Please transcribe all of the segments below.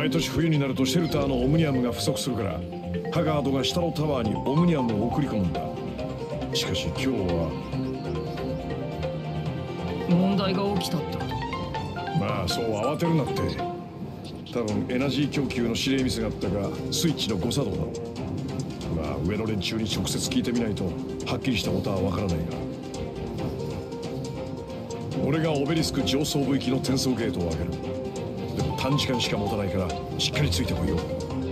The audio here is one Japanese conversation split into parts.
毎年冬になるとシェルターのオムニアムが不足するから、ハガードが下のタワーにオムニアムを送り込むんだ。しかし今日は問題が起きたってこと？ まあそう慌てるなって。多分エナジー供給の指令ミスがあったが、スイッチの誤作動だろう。まあ上の連中に直接聞いてみないとはっきりしたことはわからないが、俺がオベリスク上層部域の転送ゲートを開ける。でも短時間しか持たないからしっかりついてこいよ。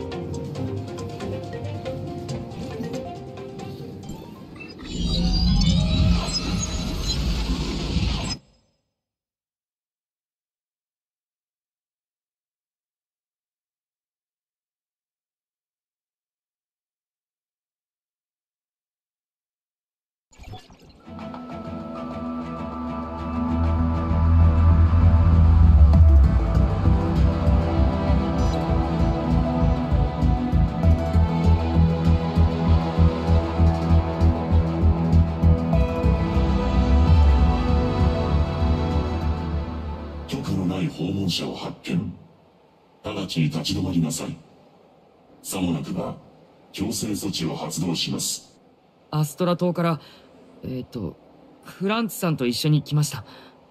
訪問者を発見。直ちに立ち止まりなさい。さもなくば強制措置を発動します。 アストラ島からフランツさんと一緒に来ました。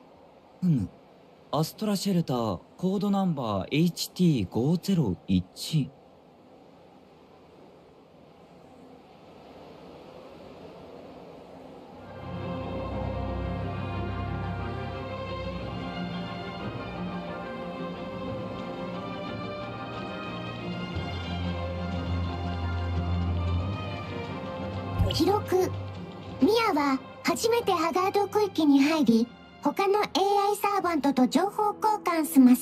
アストラシェルターコードナンバー HT501。 記録。ミアは初めてハガード区域に入り、他の AI サーバントと情報交換します。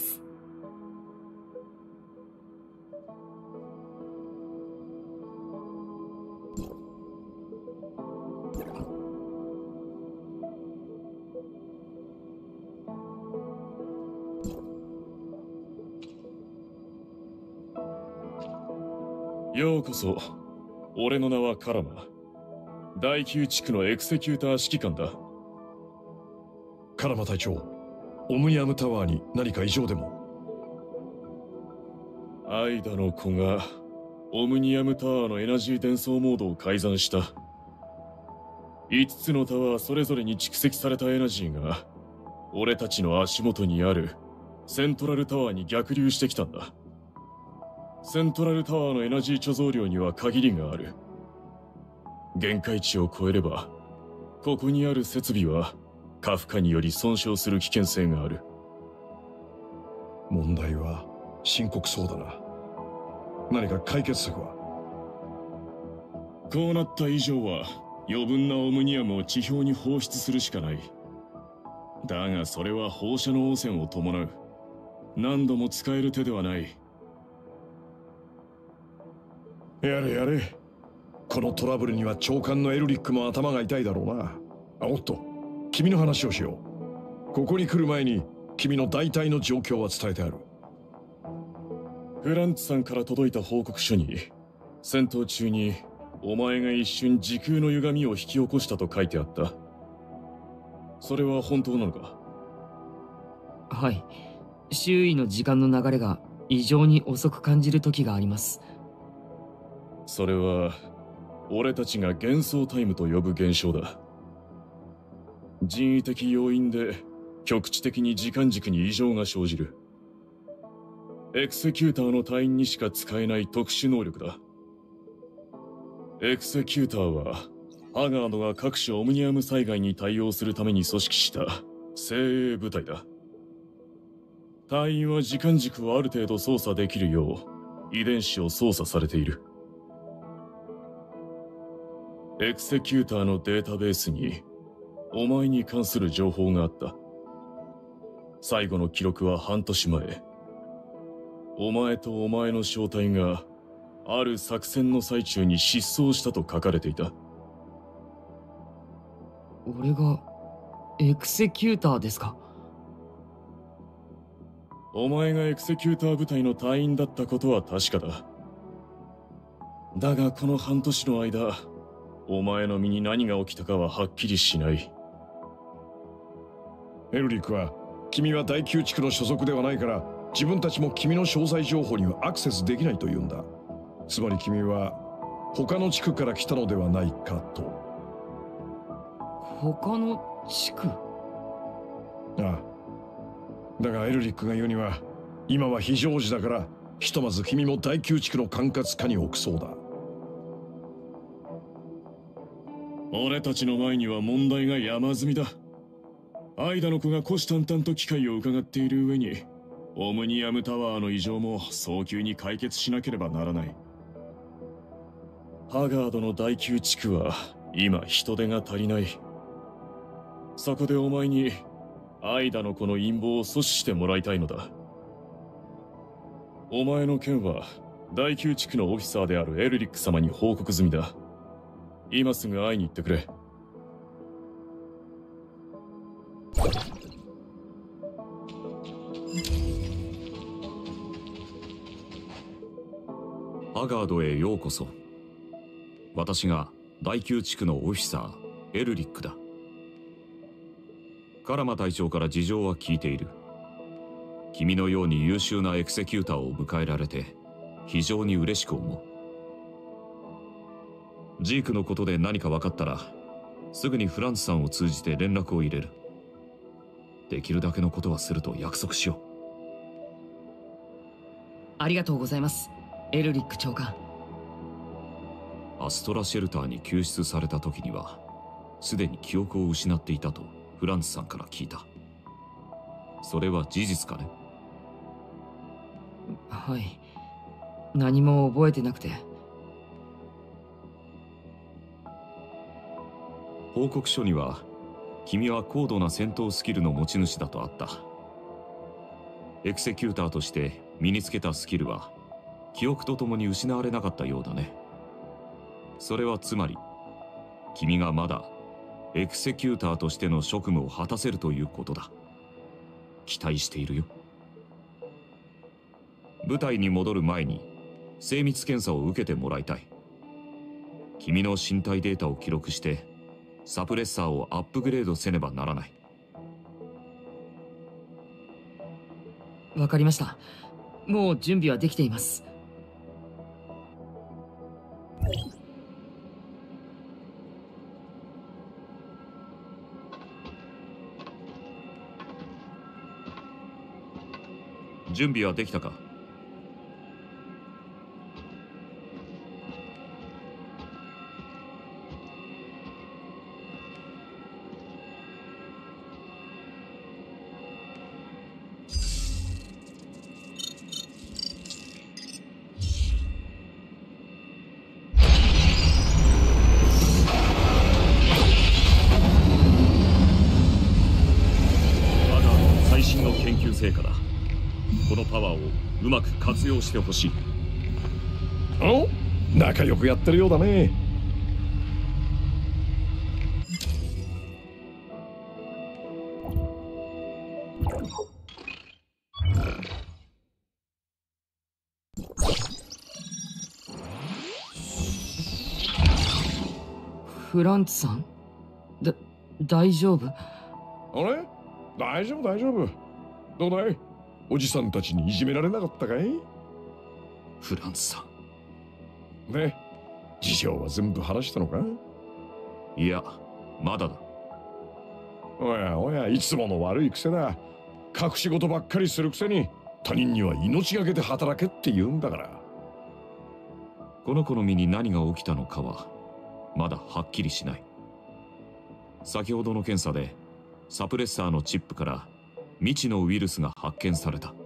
ようこそ。俺の名はカラマ。第9地区のエクセキューター指揮官だ。 カラマ隊長、オムニアムタワーに何か異常でも？ アイダの子がオムニアムタワーのエナジー伝送モードを改ざんした。5つのタワーそれぞれに蓄積されたエナジーが俺たちの足元にあるセントラルタワーに逆流してきたんだ。セントラルタワーのエナジー貯蔵量には限りがある。限界値を超えれば、ここにある設備は過負荷により損傷する危険性がある。 問題は深刻そうだな。何か解決策は？ こうなった以上は余分なオムニアムを地表に放出するしかない。だがそれは放射能汚染を伴う。何度も使える手ではない。 やれやれ。このトラブルには長官のエルリックも頭が痛いだろうな。おっと、君の話をしよう。ここに来る前に君の大体の状況は伝えてある。 フランツさんから届いた報告書に、戦闘中にお前が一瞬時空の歪みを引き起こしたと書いてあった。それは本当なのか？ はい。周囲の時間の流れが異常に遅く感じる時があります。 それは俺たちが幻想タイムと呼ぶ現象だ。人為的要因で局地的に時間軸に異常が生じる。エクセキューターの隊員にしか使えない特殊能力だ。エクセキューターはハガードが各種オムニアム災害に対応するために組織した精鋭部隊だ。隊員は時間軸をある程度操作できるよう遺伝子を操作されている。エクセキューターのデータベースにお前に関する情報があった。最後の記録は半年前。お前とお前の正体がある作戦の最中に失踪したと書かれていた。 俺がエクセキューターですか？ お前がエクセキューター部隊の隊員だったことは確かだ。だがこの半年の間、お前の身に何が起きたかははっきりしない。 エルリックは、君は第9地区の所属ではないから、 自分たちも君の詳細情報にはアクセスできないというんだ。つまり君は他の地区から来たのではないかと。 他の地区？ ああ。だがエルリックが言うには、今は非常時だから、ひとまず君も第9地区の管轄下に置くそうだ。 俺たちの前には問題が山積みだ。アイダの子が虎視眈々と機会を伺っている上に、オムニアムタワーの異常も早急に解決しなければならない。ハガードの第9地区は今人手が足りない。そこでお前にアイダの子の陰謀を阻止してもらいたいのだ。お前の件は第9地区のオフィサーであるエルリック様に報告済みだ。今すぐ会いに行ってくれ。 ハガードへようこそ。私が第9地区のオフィサーエルリックだ。カラマ隊長から事情は聞いている。君のように優秀なエクセキューターを迎えられて非常に嬉しく思う。ジークのことで何か分かったらすぐにフランツさんを通じて連絡を入れる。できるだけのことはすると約束しよう。 ありがとうございます、エルリック長官。 アストラシェルターに救出された時にはすでに記憶を失っていたとフランツさんから聞いた。それは事実かね？ はい、何も覚えてなくて。 報告書には君は高度な戦闘スキルの持ち主だとあった。エクセキューターとして身につけたスキルは記憶とともに失われなかったようだね。それはつまり君がまだエクセキューターとしての職務を果たせるということだ。期待しているよ。部隊に戻る前に精密検査を受けてもらいたい。君の身体データを記録してサプレッサーをアップグレードせねばならない。 わかりました。もう準備はできています。 準備はできたか？我が最新の研究成果だ。このパワーをうまく活用してほしい。 お、仲良くやってるようだね。 フランツさん？大丈夫？ あれ？大丈夫大丈夫。どうだい？おじさんたちにいじめられなかったかい？ フランツさん。ね、事情は全部話したのか？ いや、まだだ。 おやおや、いつもの悪い癖だ。隠し事ばっかりするくせに他人には命がけで働けって言うんだから。 この子の身に何が起きたのかはまだはっきりしない。先ほどの検査でサプレッサーのチップから未知のウイルスが発見された。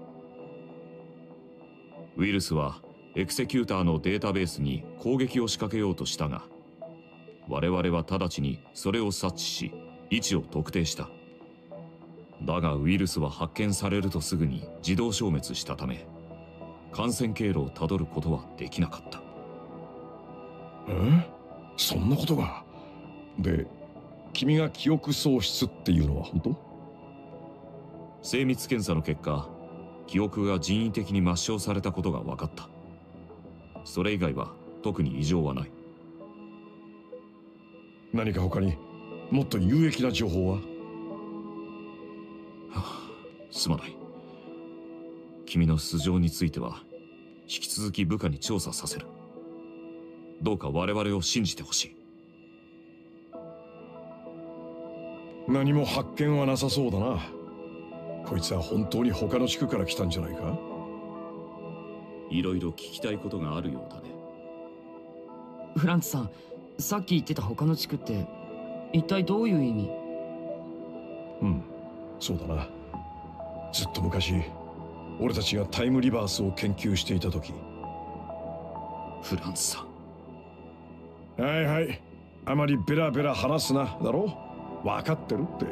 ウイルスはエクセキューターのデータベースに攻撃を仕掛けようとしたが、我々は直ちにそれを察知し位置を特定した。だがウイルスは発見されるとすぐに自動消滅したため、感染経路をたどることはできなかった。 そんなことが。で、君が記憶喪失っていうのは本当？ 精密検査の結果、記憶が人為的に抹消されたことが分かった。それ以外は特に異常はない。 何か他にもっと有益な情報は？ すまない。 君の素性については引き続き部下に調査させる。どうか我々を信じてほしい。 何も発見はなさそうだな。こいつは本当に他の地区から来たんじゃないか。 いろいろ聞きたいことがあるようだね。 フランツさん、さっき言ってた他の地区って一体どういう意味？ うん、そうだな。ずっと昔俺たちがタイムリバースを研究していた時。 フランツさん。 はいはい、あまりベラベラ話すなだろ。分かってるって。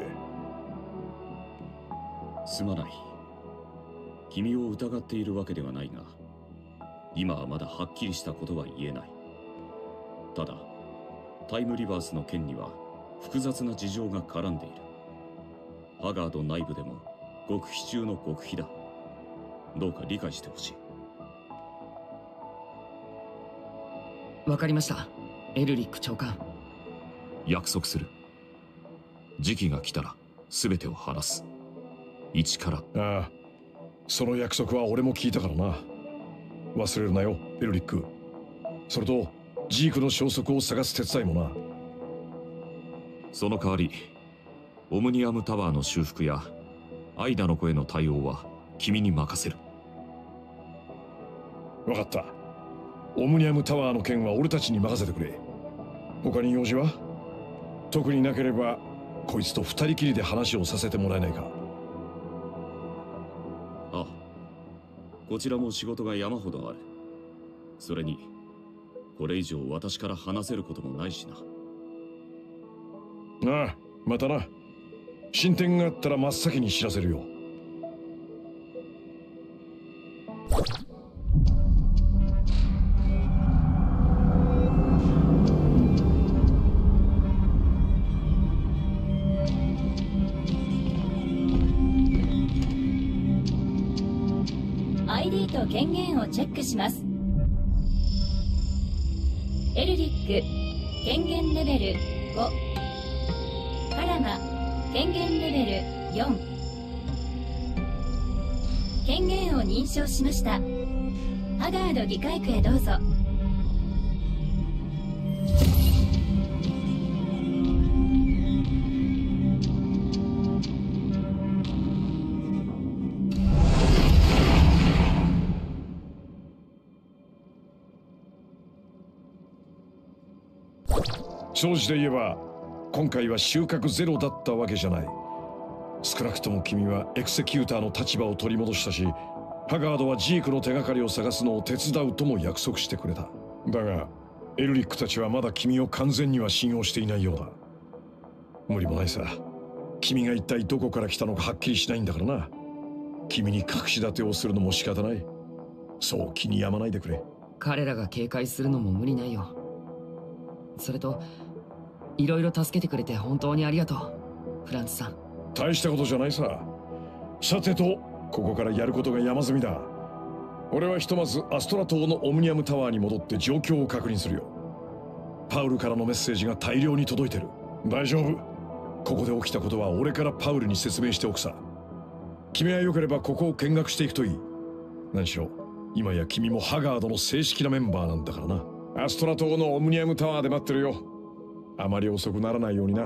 すまない。君を疑っているわけではないが、今はまだはっきりしたことは言えない。ただタイムリバースの件には複雑な事情が絡んでいる。ハガード内部でも極秘中の極秘だ。どうか理解してほしい。 わかりました、エルリック長官。 約束する。時期が来たら全てを話す。一から。 ああ、その約束は俺も聞いたからな。忘れるなよエルリック。それとジークの消息を探す手伝いもな。 その代わりオムニアムタワーの修復やアイダの子への対応は君に任せる。 分かった。オムニアムタワーの件は俺たちに任せてくれ。他に用事は？特になければこいつと二人きりで話をさせてもらえないか。 ああ、こちらも仕事が山ほどある。それにこれ以上私から話せることもないしな。 ああ、またな。進展があったら真っ先に知らせるよ。 ID と権限をチェックします。エルリック権限レベル5、カラマ権限レベル4。権限を認証しました。ハガード議会区へどうぞ。 正直で言えば今回は収穫ゼロだったわけじゃない。少なくとも君はエクセキューターの立場を取り戻したし、ハガードはジークの手がかりを探すのを手伝うとも約束してくれた。だがエルリックたちはまだ君を完全には信用していないようだ。無理もないさ。君が一体どこから来たのかはっきりしないんだからな。君に隠し立てをするのも仕方ない。そう気に病まないでくれ。 彼らが警戒するのも無理ないよ。それといろいろ助けてくれて本当にありがとう、フランツさん。 大したことじゃないさ。さてと、ここからやることが山積みだ。俺はひとまずアストラ島のオムニアムタワーに戻って状況を確認するよ。パウルからのメッセージが大量に届いてる。大丈夫。ここで起きたことは俺からパウルに説明しておくさ。君はよければここを見学していくといい。何しろ今や君もハガードの正式なメンバーなんだからな。アストラ島のオムニアムタワーで待ってるよ。あまり遅くならないようにな。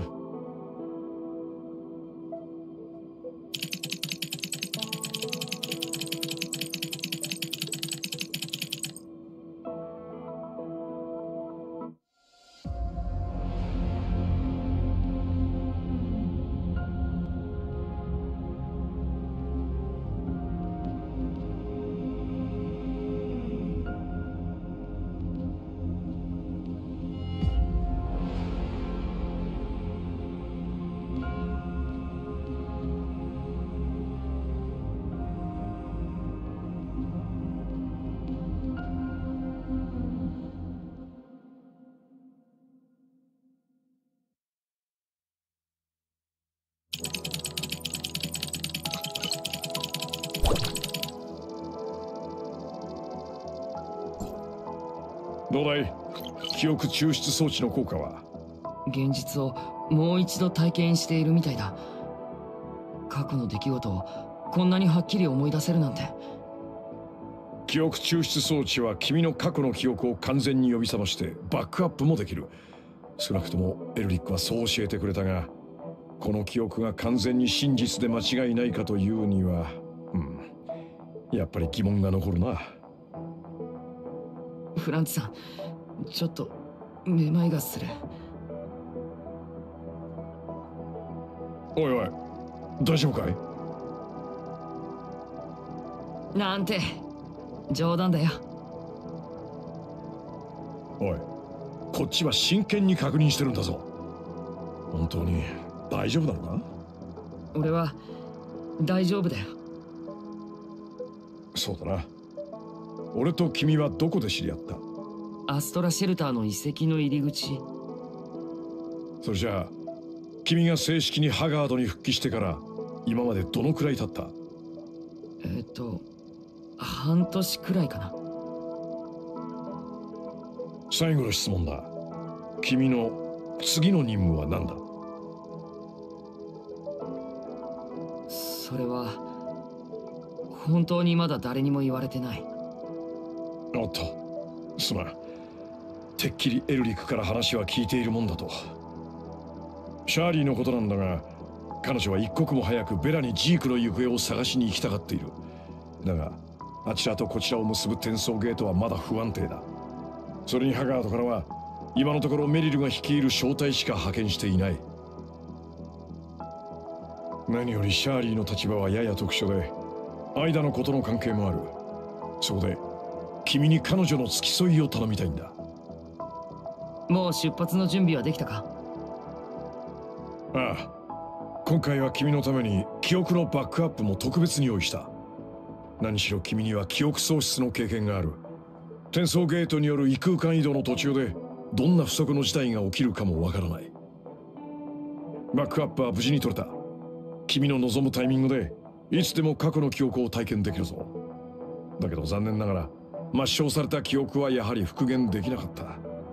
どうだい？記憶抽出装置の効果は？ 現実をもう一度体験しているみたいだ。過去の出来事をこんなにはっきり思い出せるなんて記憶抽出装置は君の過去の記憶を完全に呼び覚ましてバックアップもできる。少なくともエルリックはそう教えてくれたが、この記憶が完全に真実で間違いないかというには、やっぱり疑問が残るな。 フランツさん、ちょっとめまいがする。 おいおい、大丈夫かい？ なんて冗談だよ。 おい、こっちは真剣に確認してるんだぞ。本当に大丈夫なのか？ 俺は大丈夫だよ。 そうだな。俺と君はどこで知り合った？ アストラシェルターの遺跡の入り口。 それじゃあ君が正式にハガードに復帰してから今までどのくらい経った？ 半年くらいかな。 最後の質問だ。君の次の任務は何だ？ それは本当にまだ誰にも言われてない。 おっと、すまん。てっきりエルリックから話は聞いているもんだと。シャーリーのことなんだが、彼女は一刻も早くベラにジークの行方を探しに行きたがっている。だがあちらとこちらを結ぶ転送ゲートはまだ不安定だ。それにハガードからは今のところメリルが率いる小隊しか派遣していない。何よりシャーリーの立場はやや特殊で、間のことの関係もある。そこで君に彼女の付き添いを頼みたいんだ。 もう出発の準備はできたか？ ああ、今回は君のために記憶のバックアップも特別に用意した。何しろ君には記憶喪失の経験がある。転送ゲートによる異空間移動の途中でどんな不測の事態が起きるかもわからない。バックアップは無事に取れた。君の望むタイミングでいつでも過去の記憶を体験できるぞ。だけど残念ながら抹消された記憶はやはり復元できなかった。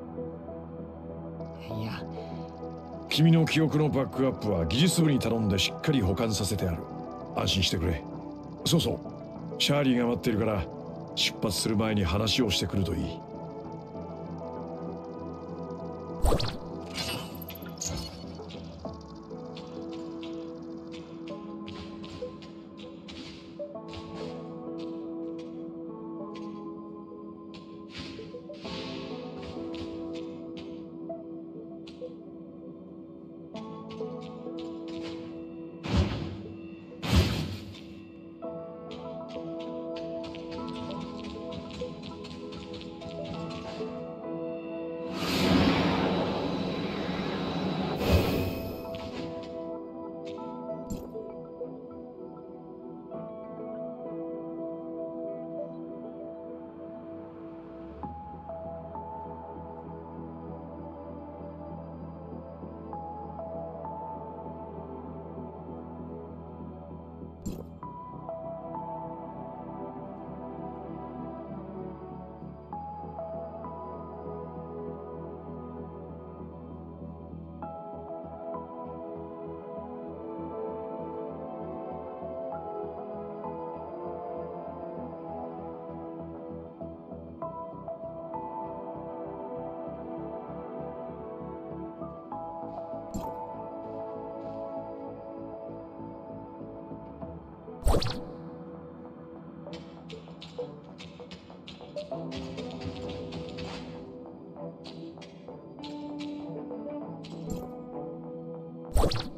いや、 君の記憶のバックアップは技術部に頼んでしっかり保管させてある。安心してくれ。そうそう、シャーリーが待っているから出発する前に話をしてくるといい。 you